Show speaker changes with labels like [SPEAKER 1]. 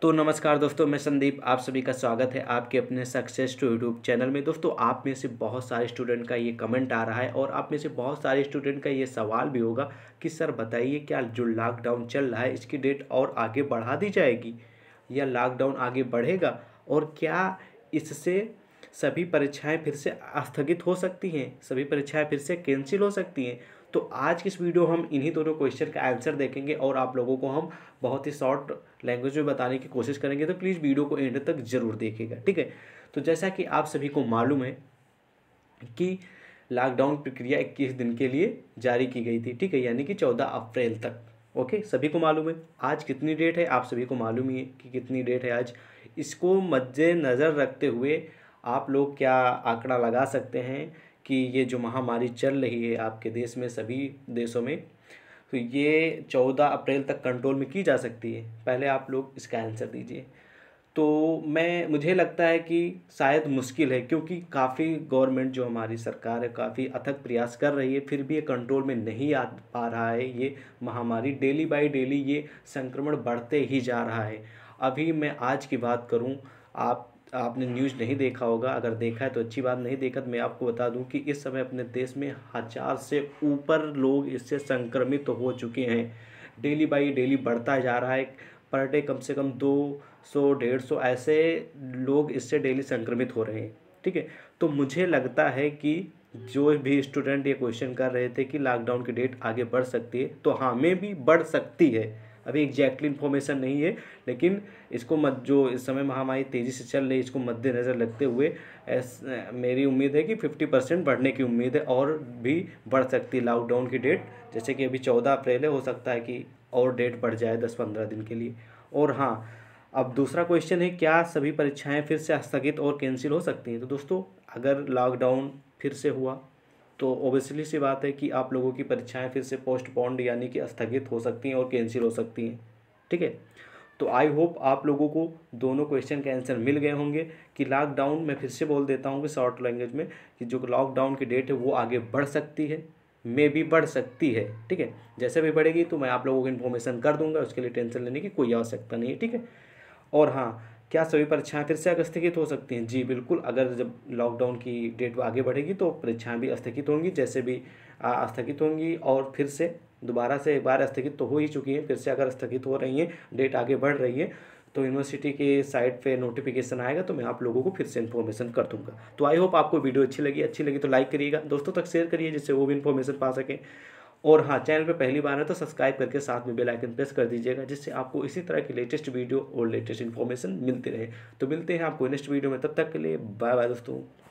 [SPEAKER 1] तो नमस्कार दोस्तों, मैं संदीप। आप सभी का स्वागत है आपके अपने सक्सेस टू यूट्यूब चैनल में। दोस्तों, आप में से बहुत सारे स्टूडेंट का ये कमेंट आ रहा है और आप में से बहुत सारे स्टूडेंट का ये सवाल भी होगा कि सर बताइए, क्या जो लॉकडाउन चल रहा है इसकी डेट और आगे बढ़ा दी जाएगी या लॉकडाउन आगे बढ़ेगा, और क्या इससे सभी परीक्षाएं फिर से स्थगित हो सकती हैं, सभी परीक्षाएं फिर से कैंसिल हो सकती हैं। तो आज की इस वीडियो हम इन्हीं दोनों क्वेश्चन का आंसर देखेंगे और आप लोगों को हम बहुत ही शॉर्ट लैंग्वेज में बताने की कोशिश करेंगे। तो प्लीज़ वीडियो को एंड तक जरूर देखिएगा, ठीक है। तो जैसा कि आप सभी को मालूम है कि लॉकडाउन प्रक्रिया 21 दिन के लिए जारी की गई थी, ठीक है, यानी कि 14 अप्रैल तक। ओके, सभी को मालूम है। आज कितनी डेट है आप सभी को मालूम ही है कि कितनी डेट है आज। इसको मद्देनज़र रखते हुए आप लोग क्या आंकड़ा लगा सकते हैं कि ये जो महामारी चल रही है आपके देश में, सभी देशों में, तो ये 14 अप्रैल तक कंट्रोल में की जा सकती है? पहले आप लोग इसका आंसर दीजिए। तो मुझे लगता है कि शायद मुश्किल है, क्योंकि काफ़ी गवर्नमेंट जो हमारी सरकार है काफ़ी अथक प्रयास कर रही है, फिर भी ये कंट्रोल में नहीं आ पा रहा है। ये महामारी डेली बाय डेली ये संक्रमण बढ़ते ही जा रहा है। अभी मैं आज की बात करूं, आपने न्यूज़ नहीं देखा होगा, अगर देखा है तो अच्छी बात, नहीं देखा तो मैं आपको बता दूं कि इस समय अपने देश में 1000 से ऊपर लोग इससे संक्रमित हो चुके हैं। डेली बाई डेली बढ़ता जा रहा है। पर डे कम से कम 200-150 ऐसे लोग इससे डेली संक्रमित हो रहे हैं, ठीक है। तो मुझे लगता है कि जो भी स्टूडेंट ये क्वेश्चन कर रहे थे कि लॉकडाउन की डेट आगे बढ़ सकती है, तो हाँ, में भी बढ़ सकती है। अभी एग्जैक्टली इन्फॉर्मेशन नहीं है, लेकिन इसको जो इस समय महामारी तेज़ी से चल रही है, इसको मद्देनज़र रखते हुए मेरी उम्मीद है कि 50% बढ़ने की उम्मीद है, और भी बढ़ सकती है लॉकडाउन की डेट। जैसे कि अभी 14 अप्रैल है, हो सकता है कि और डेट बढ़ जाए 10-15 दिन के लिए। और हाँ, अब दूसरा क्वेश्चन है, क्या सभी परीक्षाएं फिर से स्थगित और कैंसिल हो सकती हैं? तो दोस्तों, अगर लॉकडाउन फिर से हुआ तो ओबियसली सी बात है कि आप लोगों की परीक्षाएं फिर से पोस्टपोन्ड यानी कि स्थगित हो सकती हैं और कैंसिल हो सकती हैं, ठीक है। तो आई होप आप लोगों को दोनों क्वेश्चन के आंसर मिल गए होंगे कि लॉकडाउन, मैं फिर से बोल देता हूँ कि शॉर्ट लैंग्वेज में, कि जो लॉकडाउन की डेट है वो आगे बढ़ सकती है, मे भी बढ़ सकती है, ठीक है। जैसे भी बढ़ेगी तो मैं आप लोगों को इन्फॉर्मेशन कर दूंगा, उसके लिए टेंशन लेने की कोई आवश्यकता नहीं है, ठीक है। और हाँ, क्या सभी परीक्षाएं फिर से स्थगित हो सकती हैं? जी बिल्कुल, अगर जब लॉकडाउन की डेट आगे बढ़ेगी तो परीक्षाएं भी स्थगित होंगी, जैसे भी स्थगित होंगी। और फिर से दोबारा से एक बार स्थगित तो हो ही चुकी हैं, फिर से अगर स्थगित हो रही हैं, डेट आगे बढ़ रही है, तो यूनिवर्सिटी के साइट पे नोटिफिकेशन आएगा तो मैं आप लोगों को फिर से इन्फॉर्मेशन कर दूंगा। तो आई होप आपको वीडियो अच्छी लगी तो लाइक करिएगा, दोस्तों तक शेयर करिए जिससे वो भी इन्फॉर्मेशन पा सकें। और हाँ, चैनल पे पहली बार है तो सब्सक्राइब करके साथ में बेल आइकन प्रेस कर दीजिएगा, जिससे आपको इसी तरह की लेटेस्ट वीडियो और लेटेस्ट इन्फॉर्मेशन मिलती रहे। तो मिलते हैं आपको नेक्स्ट वीडियो में, तब तक के लिए बाय बाय दोस्तों।